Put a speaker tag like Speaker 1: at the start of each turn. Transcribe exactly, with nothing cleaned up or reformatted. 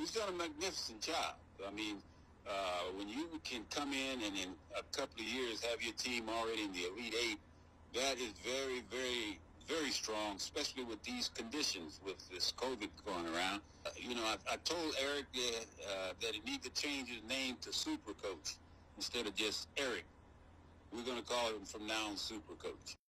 Speaker 1: he's done a magnificent job. I mean, uh, when you can come in and in a couple of years have your team already in the Elite Eight, that is very, very, very strong, especially with these conditions, with this COVID going around. Uh, you know, I, I told Eric uh, uh, that he needs to change his name to Super Coach instead of just Eric. We're going to call him from now on Super Coach.